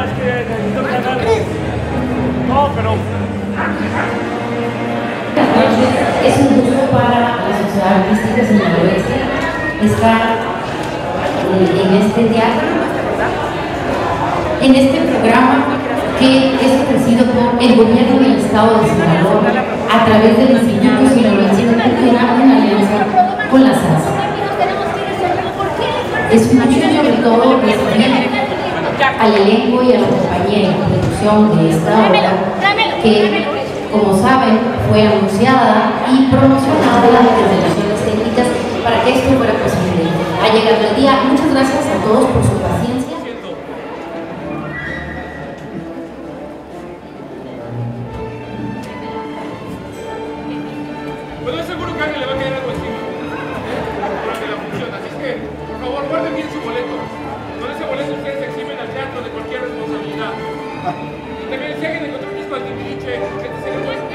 es que necesito ganar. No, pero... Es un gusto para la Sociedad Artística Sinaloense estar en este teatro, en este programa que es ofrecido por el gobierno del estado de Sinaloa a través del Instituto Sinaloense de Cultura en alianza con la SAS. Es mucho sobre todo recibir al elenco y a la compañía de producción de esta obra que, como saben, fue anunciada y promocionada desde las zonas técnicas para que esto fuera posible. Ha llegado el día. Muchas gracias a todos por su paciencia. Pues no es seguro que a alguien le va a caer algo encima durante la función, así es que, por favor, guarden bien su boleto. Con ese boleto ustedes se eximen al teatro de cualquier responsabilidad. Y también si alguien encontró un disco de Timbiriche, este se lo muestra.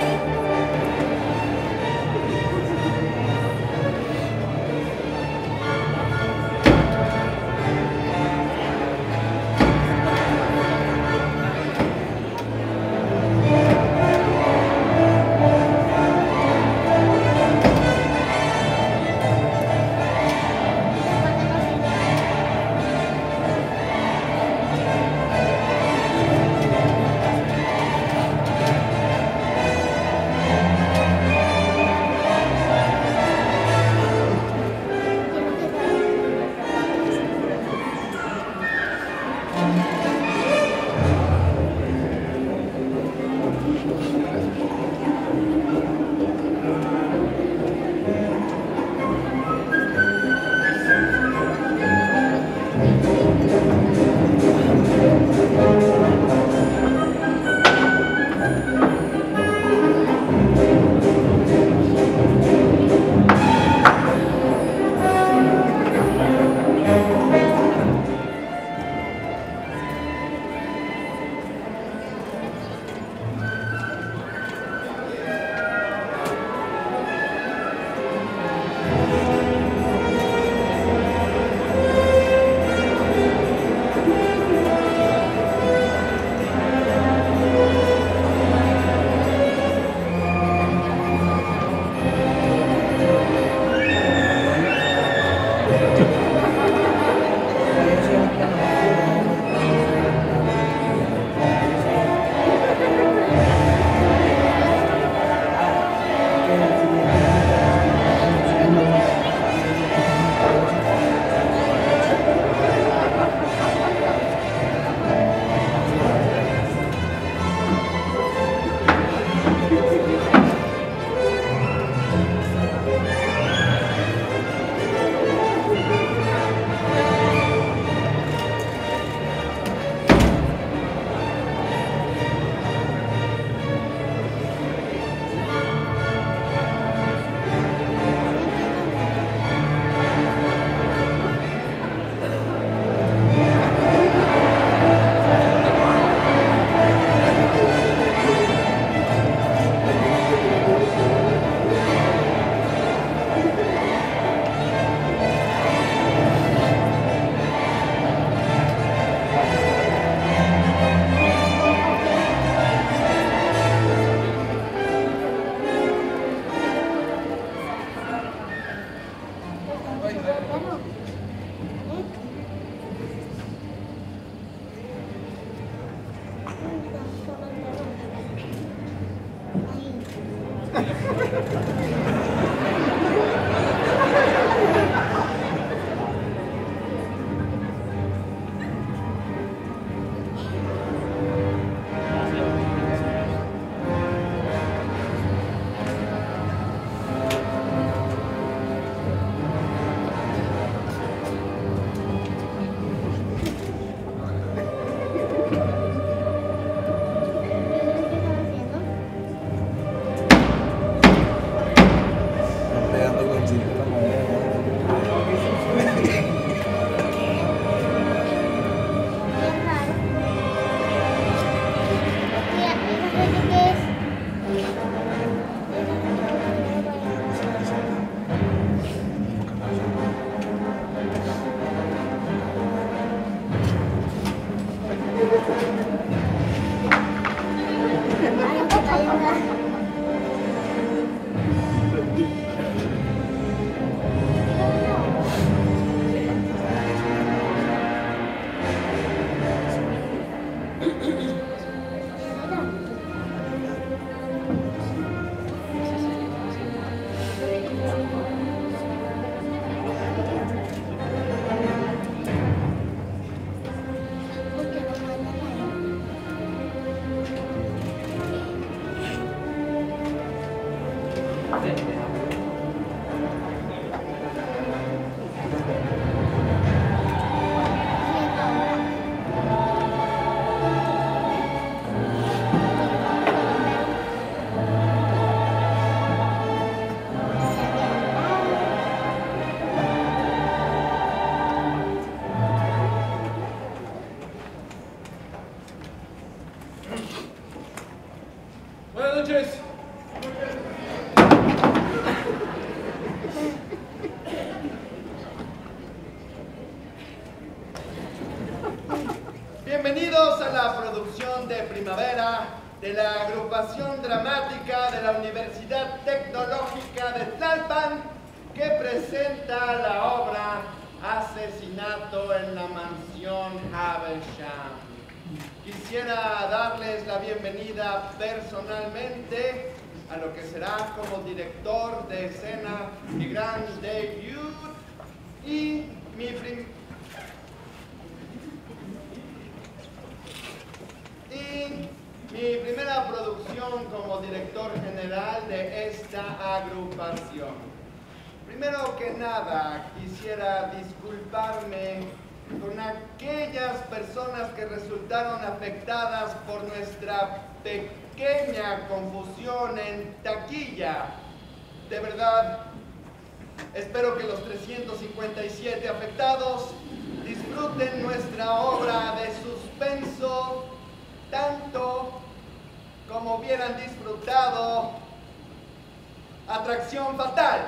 Bienvenidos a la producción de primavera de la agrupación dramática de la Universidad Tecnológica de Tlalpan, que presenta la obra Asesinato en la Mansión Havisham. Quisiera darles la bienvenida personalmente a lo que será como director de escena mi gran debut y mi primera producción como director general de esta agrupación. Primero que nada, quisiera disculparme con aquellas personas que resultaron afectadas por nuestra pequeña confusión en taquilla. De verdad, espero que los 357 afectados disfruten nuestra obra de suspenso tanto como hubieran disfrutado Atracción Fatal.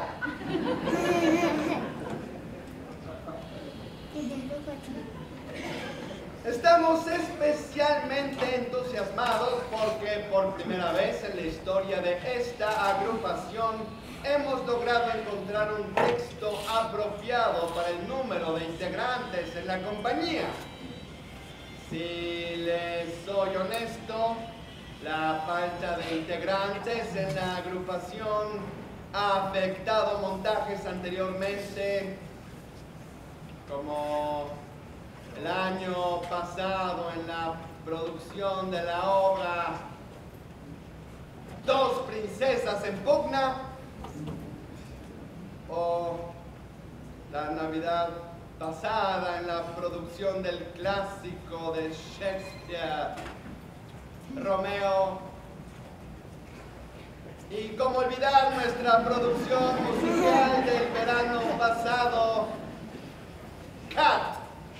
Estamos especialmente entusiasmados porque por primera vez en la historia de esta agrupación hemos logrado encontrar un texto apropiado para el número de integrantes en la compañía. Si les soy honesto, la falta de integrantes en la agrupación ha afectado montajes anteriormente, como el año pasado en la producción de la obra Dos princesas en pugna, o la Navidad pasada en la producción del clásico de Shakespeare, Romeo. Y cómo olvidar nuestra producción musical del verano pasado, Cat.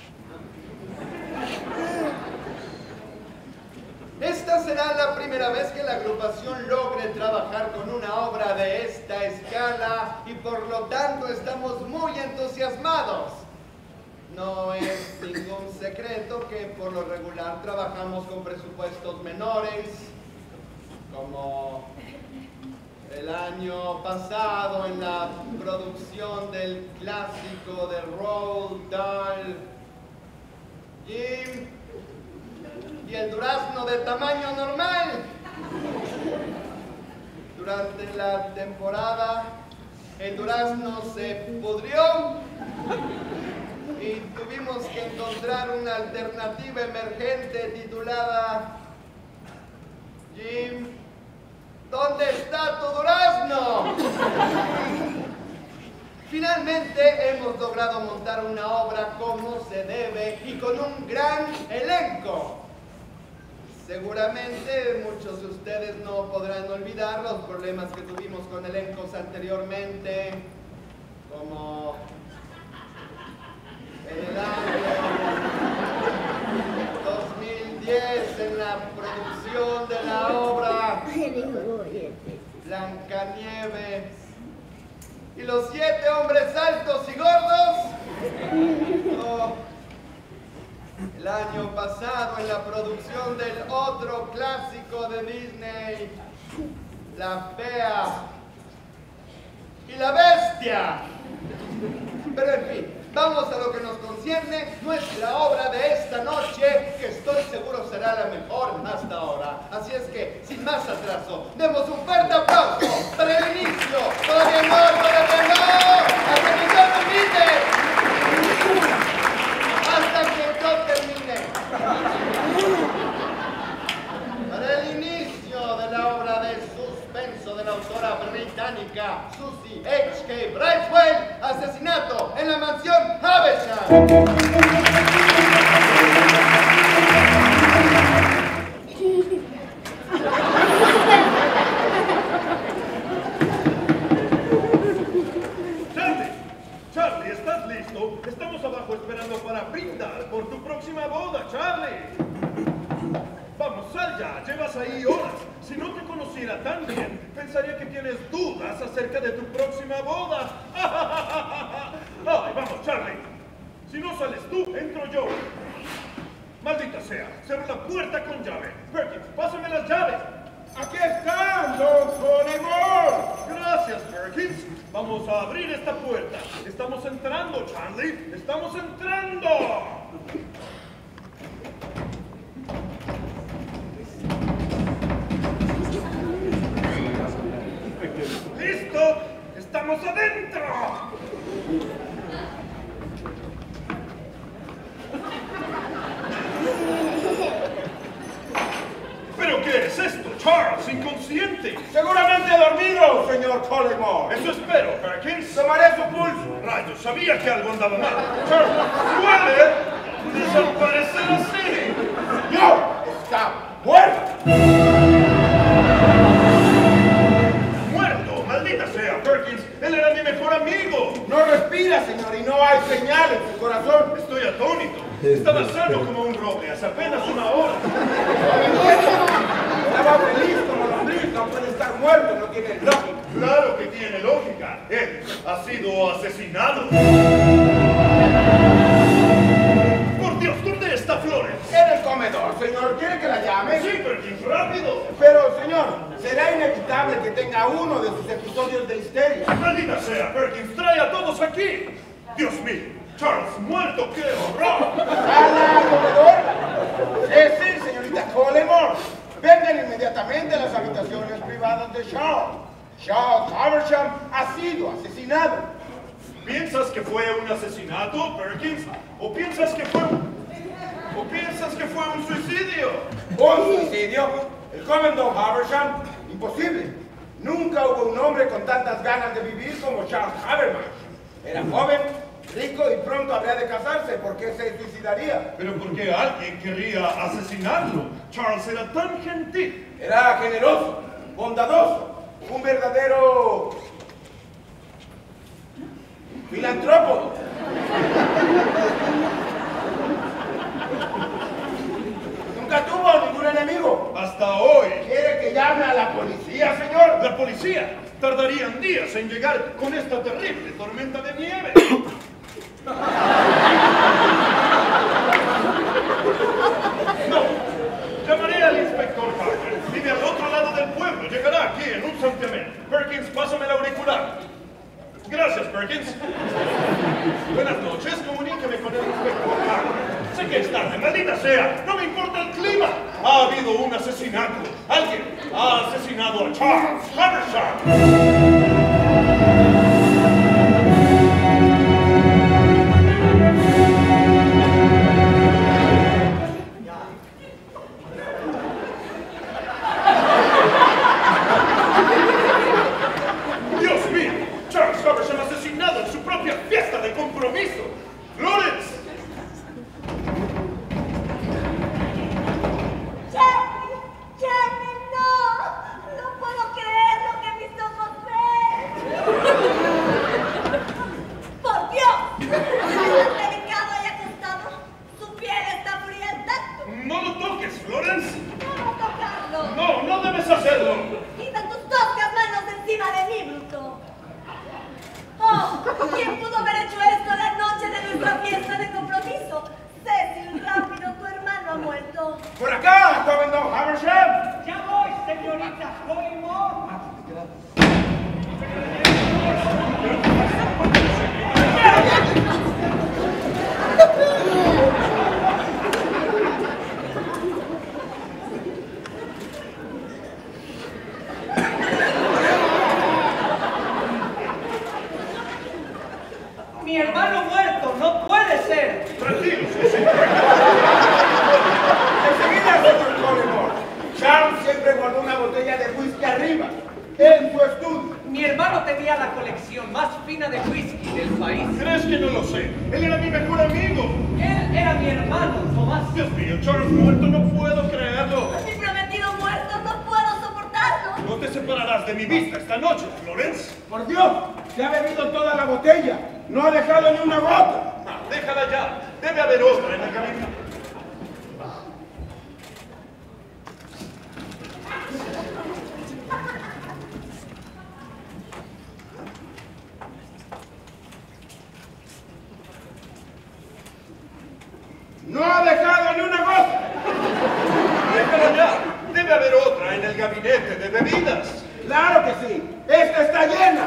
Esta será la primera vez que la agrupación logre trabajar con una obra de esta escala y por lo tanto estamos muy entusiasmados. No es ningún secreto que por lo regular trabajamos con presupuestos menores, como el año pasado en la producción del clásico de Roald Dahl, Jim y el durazno de tamaño normal. Durante la temporada, el durazno se pudrió y tuvimos que encontrar una alternativa emergente titulada Jim, ¿dónde está tu durazno? Finalmente hemos logrado montar una obra como se debe y con un gran elenco. Seguramente muchos de ustedes no podrán olvidar los problemas que tuvimos con elencos anteriormente, como en el año 2010 en la producción de la obra Blancanieves y los 7 hombres altos y gordos. El año pasado en la producción del otro clásico de Disney, La Fea y la Bestia. Pero en fin, vamos a lo que nos concierne, nuestra obra de esta noche, que estoy seguro será la mejor hasta ahora. Así es que, sin más atraso, demos un fuerte aplauso para el inicio. ¡Todavía no! ¡Todavía no! ¡Hasta que yo termine! ¡Hasta que yo termine! Para el inicio de la obra de suspenso de la autora británica Susie H.K. Brightwell, Asesinato en la Mansión Havisham. Charlie, ¿estás listo? Estamos abajo esperando para brindar por tu próxima boda, Charlie. Vamos, sal ya, llevas ahí horas. Si no te conociera tan bien, pensaría que tienes dudas acerca de tu próxima boda. ¡Ay, vamos, Charlie! Si no sales tú, entro yo. Maldita sea, cerró la puerta con llave. Perkins, pásame las llaves. Aquí están, don Colemore. Gracias, Perkins. Vamos a abrir esta puerta. Estamos entrando, Charlie. Estamos entrando. ¡Listo! ¡Estamos adentro! ¿Pero qué es esto, Charles? ¡Inconsciente! Seguramente dormido, señor Colemore. Eso espero, Perkins. Tomaré su pulso. Rayos, sabía que algo andaba mal. Charles, ¿puede desaparecer así? ¡No! ¡Está muerto! ¡Muerto! ¡Maldita sea, Perkins! ¡Él era mi mejor amigo! No respira, señor, y no hay señal en su corazón. Estoy atónito. Estaba sano como un roble hace apenas una hora. Estaba feliz como lombriz, no puede estar muerto, no tiene lógica. Claro que tiene lógica. Él ha sido asesinado. Por Dios, ¿dónde está Florence? En el comedor, señor. ¿Quiere que la llame? Sí, Perkins, rápido. Pero, señor, será inevitable que tenga uno de sus episodios de histeria. Maldita sea, Perkins, trae a todos aquí. Dios mío, Charles muerto, qué horror. ¿Al comedor? Sí, señorita Colemore. Vengan inmediatamente a las habitaciones privadas de Charles. Charles Haversham ha sido asesinado. ¿Piensas que fue un asesinato, Perkins? ¿O piensas que fue un suicidio? ¿Un suicidio? El joven Don Haversham, imposible. Nunca hubo un hombre con tantas ganas de vivir como Charles Haversham. Era joven, rico y pronto habría de casarse. ¿Por qué se suicidaría? Pero ¿por qué alguien querría asesinarlo? Charles era tan gentil. Era generoso, bondadoso, un verdadero filantrópo. Nunca tuvo ningún enemigo. Hasta hoy. ¿Quiere que llame a la policía, señor? La policía tardarían días en llegar con esta terrible tormenta de nieve. No, llamaré al inspector Parker. Vive al otro lado del pueblo. Llegará aquí en un santiamén. Perkins, pásame el auricular. Gracias, Perkins. Buenas noches, comuníqueme con el inspector Parker. Sé que es tarde, maldita sea. No me importa el clima. Ha habido un asesinato. Alguien ha asesinado a Charles Haversham. Dios mío, Charles Haversham asesinado en su propia fiesta de compromiso. Florence. ¡Charlie, no! ¡No puedo creer lo que mis ojos ven! ¡Por Dios! ¡Tan delicado y acostado! ¡Su piel está fría al tacto! No lo toques, Florence. ¿Cómo tocarlo? No, no debes hacerlo. ¡Quita tus toscas manos de encima de mí, bruto! ¡Oh! ¿Quién pudo haber hecho esto la noche de nuestra fiesta de compromiso? Cecil, rápido, tu hermano ha muerto. ¡Por acá, joven Don Haversham! Ya voy, señorita Colemore. Mi hermano muerto, no puede ser. Tranquilo, sí. Enseguida, señor Colemore. Charles siempre guardó una botella de whisky arriba, en su estudio. Mi hermano tenía la colección más fina de whisky del país. ¿Crees que no lo sé? Él era mi mejor amigo. Él era mi hermano, Tomás. Dios mío, Charles muerto, no puedo creerlo. Mi prometido muerto, no puedo soportarlo. No te separarás de mi vista esta noche, Florence. Por Dios, se ha bebido toda la botella. No ha dejado ni una gota. Ah, déjala ya. Debe haber otra en la cabina. No ha dejado ni una gota. Pero ya, debe haber otra en el gabinete de bebidas. ¡Claro que sí! ¡Esta está llena!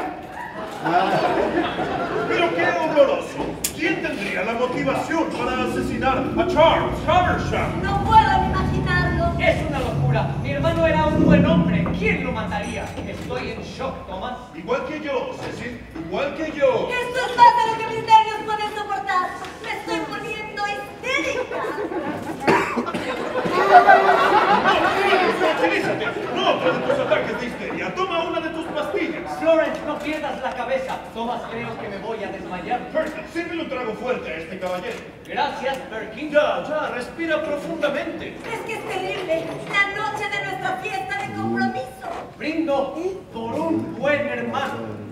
Pero qué horroroso. ¿Quién tendría la motivación para asesinar a Charles Haversham? No puedo imaginarlo. Es una locura. Mi hermano era un buen hombre. ¿Quién lo mataría? Estoy en shock, Thomas. Igual que yo, Cecil. Igual que yo. Esto es más de lo que mis nervios pueden soportar. Me estoy poniendo histérica. Tranquilízate. No otra de tus ataques de histeria. Toma una de tus pastillas. Florence, no pierdas la cabeza. Thomas, creo que me voy a desmayar. Perkins, sírvele un trago fuerte a este caballero. Gracias, Perkins. Ya, respira profundamente. Es que es terrible. La noche de nuestra fiesta de compromiso. Brindo por un buen hermano.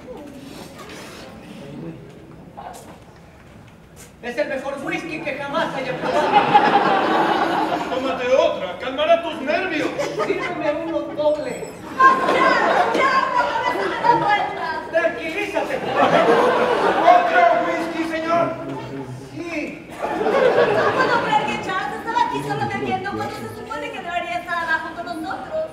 Es el mejor whisky que jamás haya probado. Tómate otra. Calmará tus nervios. Sírveme uno doble. ¡Ya! ¡La cabeza me da vueltas! Tranquilízate. ¿Otro whisky, señor? Sí. No puedo creer que Charles estaba aquí solo bebiendo cuando se supone que debería estar abajo con nosotros.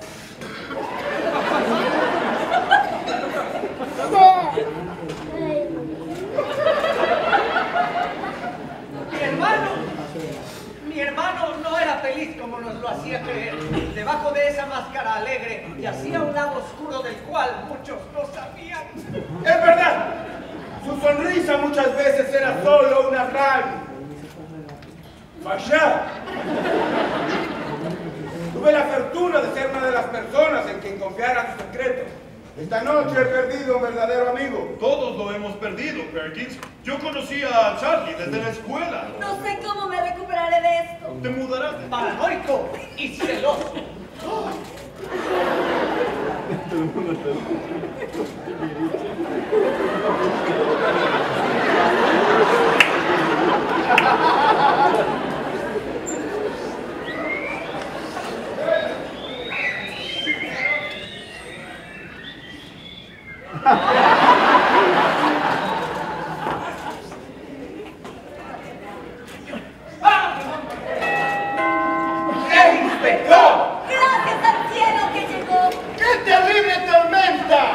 Mi hermano no era feliz como nos lo hacía creer. Debajo de esa máscara alegre yacía un lado oscuro del cual muchos no sabían. ¡Es verdad! Su sonrisa muchas veces era solo una gran fachada. Tuve la fortuna de ser una de las personas en quien confiara sus secretos. Esta noche he perdido un verdadero amigo. Todos lo hemos perdido, Perkins. Yo conocí a Charlie desde la escuela. No sé cómo me recuperaré de esto. Te mudarás de... Paranoico y celoso. ¡Gracias al cielo que llegó! ¡Qué terrible tormenta!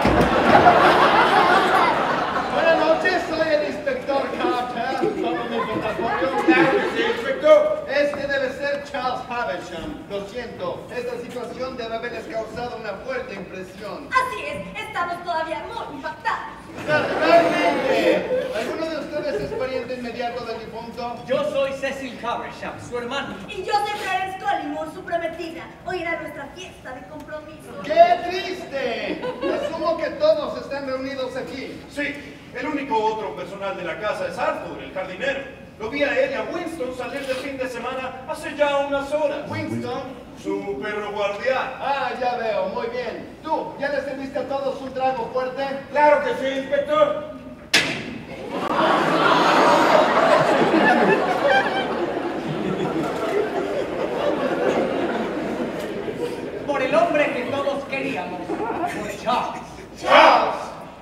Buenas noches, soy el inspector Carter. Toma mi portafolio. Claro que sí, inspector. Este debe ser Charles Haversham. Lo siento, esta situación debe haberles causado una fuerte impresión. Así es, estamos todavía muy impactados. Naturalmente. ¿Alguno de ustedes es pariente inmediato del difunto? Yo soy Cecil Haversham, su hermano. Y yo soy Florence Collymore, su prometida. Hoy era nuestra fiesta de compromiso. ¡Qué triste! Asumo que todos están reunidos aquí. Sí, el único otro personal de la casa es Arthur, el jardinero. Lo vi a él y a Winston salir de fin de semana hace ya unas horas. Winston. Su perro guardián. Ah, ya veo, muy bien. ¿Tú, ya les serviste a todos un trago fuerte? Claro que sí, inspector. Por el hombre que todos queríamos. Por Charles. ¡Charles!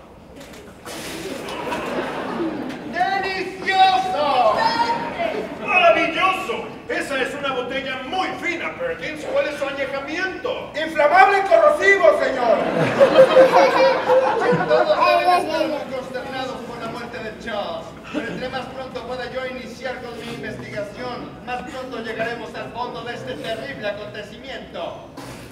¡Delicioso! ¡Maravilloso! Esa es una botella muy fina, Perkins. ¿Cuál es su añejamiento? ¡Inflamable y corrosivo, señor! Todos deben estar muy consternados por la muerte de Charles. Pero entre más pronto pueda yo iniciar con mi investigación, más pronto llegaremos al fondo de este terrible acontecimiento.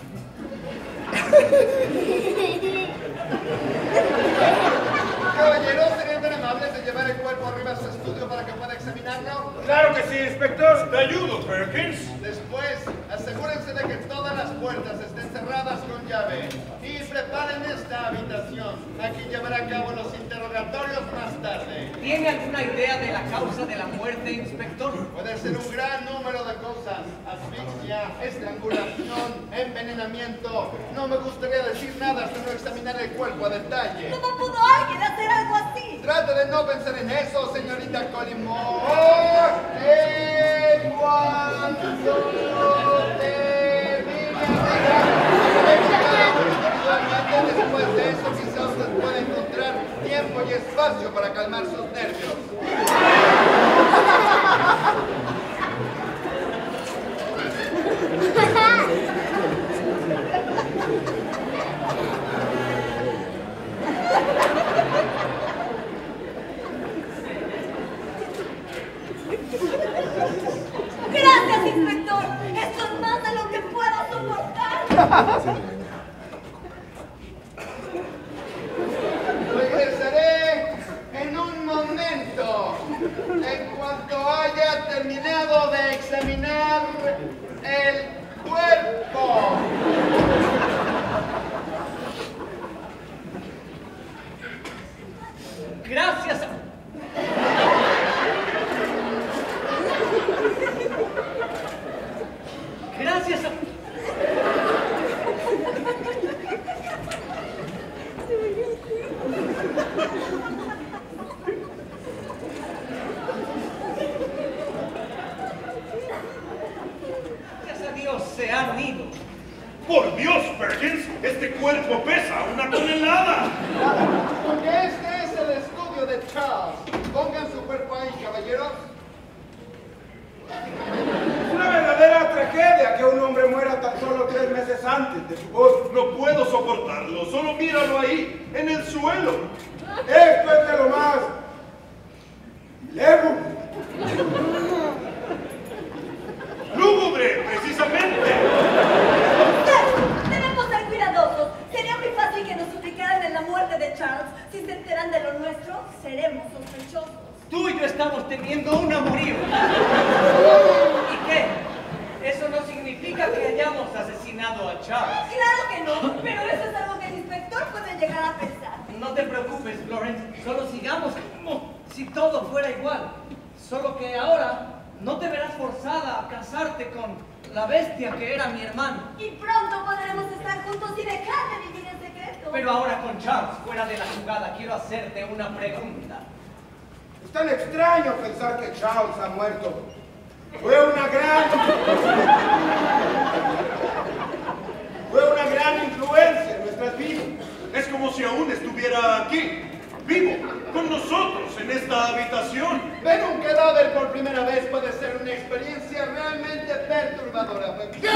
Caballeros, ¿serían tan amables de llevar el cuerpo arriba a su estudio para que pueda examinarlo? Claro que sí, inspector. Te ayudo, Perkins. Después, asegúrense de que todas las puertas estén cerradas con llave. Y preparen esta habitación. Aquí llevará a cabo los interrogatorios más tarde. ¿Tiene alguna idea de la causa de la muerte, inspector? Puede ser un gran número de cosas. Asfixia, estrangulación, envenenamiento. No me gustaría decir nada hasta no examinar el cuerpo a detalle. ¿Cómo pudo alguien hacer algo así? Trate de no pensar en eso, señorita Collymore. Cuando termine después de eso, quizá usted pueda encontrar tiempo y espacio para calmar sus nervios. Regresaré en un momento, en cuanto haya terminado de examinar el cuerpo. Gracias. Gracias. Gracias a Dios se han ido. Por Dios, Perkins, este cuerpo pesa 1 tonelada. Porque este es el estudio de Charles. Pongan su cuerpo ahí, caballeros. Es una verdadera tragedia que un hombre muera tan solo 3 meses antes de su boda. No puedo soportarlo, solo míralo ahí, en el suelo. Esto es de lo más lego. Lúgubre, precisamente. Debemos ser cuidadosos. Sería muy fácil que nos suplicaran en la muerte de Charles. Si se enteran de lo nuestro, seremos sospechosos. Tú y yo estamos teniendo un amorío. ¿Y qué? Eso no significa que hayamos asesinado a Charles. Claro que no, pero eso es algo que el inspector puede llegar a pensar. No te preocupes, Florence. Solo sigamos como si todo fuera igual. Solo que ahora no te verás forzada a casarte con la bestia que era mi hermano. Y pronto podremos estar juntos y dejar de vivir en secreto. Pero ahora con Charles fuera de la jugada, quiero hacerte una pregunta. Es tan extraño pensar que Charles ha muerto. Fue una gran influencia en nuestras vidas. Es como si aún estuviera aquí, vivo, con nosotros en esta habitación. Ver un cadáver por primera vez puede ser una experiencia realmente perturbadora.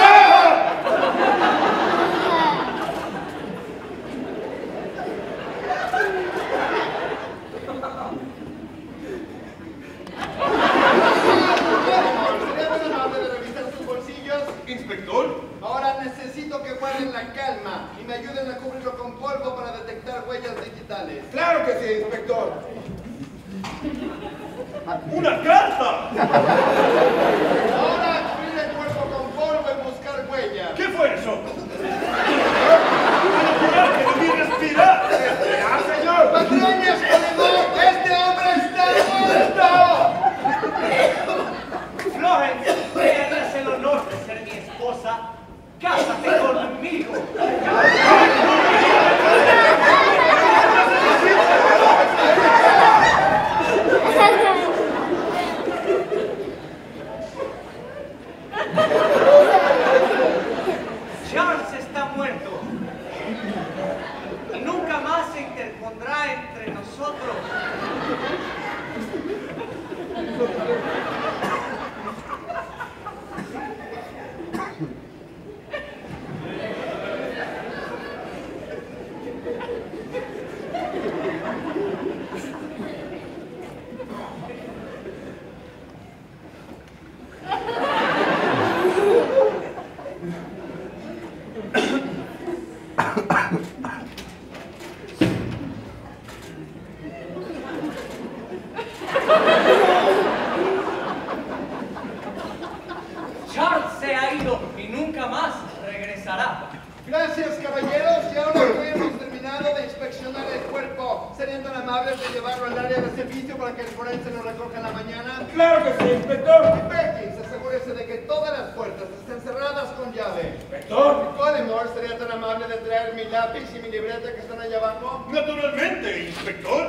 Inspector, ahora necesito que guarden la calma y me ayuden a cubrirlo con polvo para detectar huellas digitales. Claro que sí, inspector. ¡una carta! Ahora cubrir el cuerpo con polvo y buscar huellas. ¿Qué fue eso? ¡Puedo jurar que no vi respirar! ¡Ah, señor! ¡Patrañas, Polimón! ¡Este hombre está muerto! Florence, ¿me harías el honor de ser mi esposa? ¡Cásate conmigo! Charles está muerto. Y nunca más se interpondrá entre nosotros. Charles se ha ido y nunca más regresará. Gracias, caballeros. Y ahora que hemos terminado de inspeccionar el cuerpo, ¿serían tan amables de llevarlo al área de servicio para que el forense lo recoja en la mañana? Claro que sí, inspector. Y Perkins, asegúrese de que todas las puertas estén cerradas con llave. Inspector. Collymore, ¿sería tan amable de traer mi lápiz y mi libreta que están allá abajo? Naturalmente, inspector.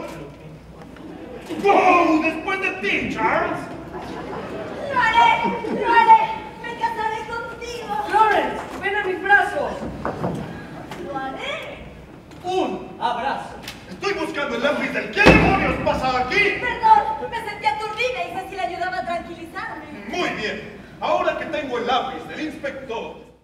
¡Wow! ¡Después de ti, Charles! ¡Lo haré! ¡Lo haré! ¡Me casaré contigo! Florence, ven a mis brazos. ¡Lo haré! Un abrazo. Estoy buscando el lápiz del... ¿Qué demonios pasa aquí? Perdón, me sentí aturdida y Ceci le ayudaba a tranquilizarme. Muy bien. Ahora que tengo el lápiz del inspector...